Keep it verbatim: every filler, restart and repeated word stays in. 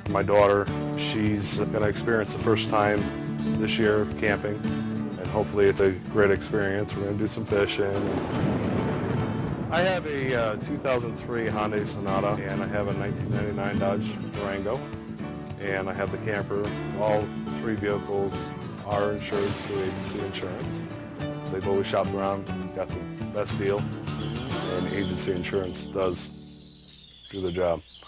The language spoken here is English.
My daughter, she's going to experience the first time this year camping, and hopefully it's a great experience. We're going to do some fishing. I have a uh, two thousand three Hyundai Sonata, and I have a nineteen ninety-nine Dodge Durango, and I have the camper. All three vehicles are insured through agency insurance. They've always shopped around, got the best deal, and agency insurance does do the job.